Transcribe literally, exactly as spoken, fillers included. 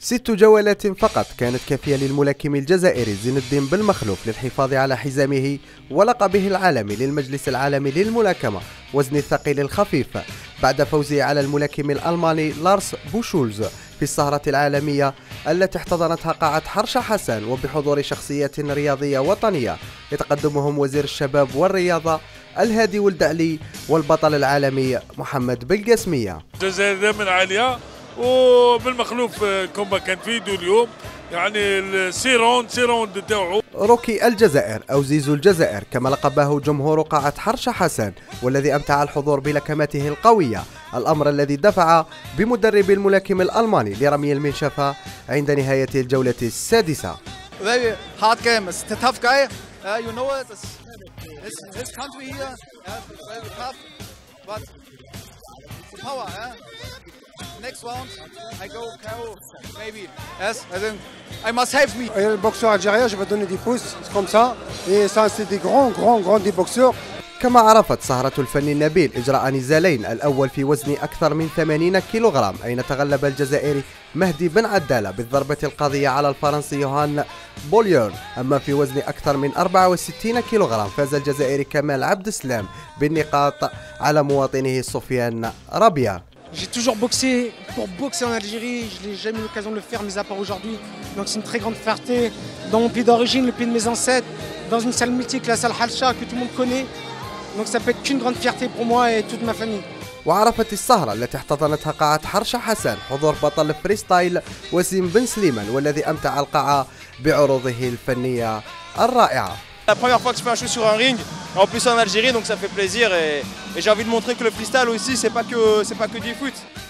ست جولات فقط كانت كافية للملاكم الجزائري زين الدين بالمخلوف للحفاظ على حزامه ولقبه العالمي للمجلس العالمي للملاكمة وزن الثقيل الخفيف بعد فوزه على الملاكم الألماني لارس بوشولز في السهرة العالمية التي احتضنتها قاعة حرشة حسن وبحضور شخصيات رياضية وطنية يتقدمهم وزير الشباب والرياضة الهادي ولد علي والبطل العالمي محمد بالقاسمية. الجزائر دائما عالية وبالمخلوف كومبا كان فيديو اليوم يعني السيروند سيروند تاعو روكي الجزائر أو زيزو الجزائر كما لقبه جمهور قاعة حرشة حسن، والذي أمتع الحضور بلكماته القوية، الأمر الذي دفع بمدرب الملاكم الألماني لرمي المنشفة عند نهاية الجولة السادسة. Very hard game. It's a tough guy. Uh, you know it. It's his, his country here. Yeah, very tough. But power. Yeah. Next round, I go K O. Maybe. Yes. I think I must have me. Le boxeur algérien, je vais donner des pouces. C'est comme ça. Et ça, c'est des grands, grands, grands des boxeurs. كما عرفت سهرة الفن النبيل إجراء نزالين، الأول في وزن أكثر من ثمانين كيلوغرام أين تغلب الجزائري مهدي بن عدالة بالضربة القاضية على الفرنسي يوهان بوليون، أما في وزن أكثر من أربعة وستين كيلوغرام فاز الجزائري كمال عبد السلام بالنقاط على مواطنه سفيان ربيع. J'ai toujours boxé pour boxer en Algérie, je n'ai jamais eu l'occasion de le faire, mis à part aujourd'hui. Donc c'est une très grande fierté dans mon pays d'origine, le pays de mes ancêtres, dans une salle mythique, la salle Halcha, que tout le monde connaît. Donc ça peut être qu'une grande fierté pour moi et toute ma famille. وعرفت السهرة التي احتضنتها قاعة حرشة حسن حضور بطل الفريستايل وسيم بن سليمان، والذي أمتع القاعة بعروضه الفنية الرائعة. La première fois que je fais un show sur un ring, en plus en Algérie, donc ça fait plaisir et, et j'ai envie de montrer que le freestyle aussi c'est pas que c'est pas que du foot.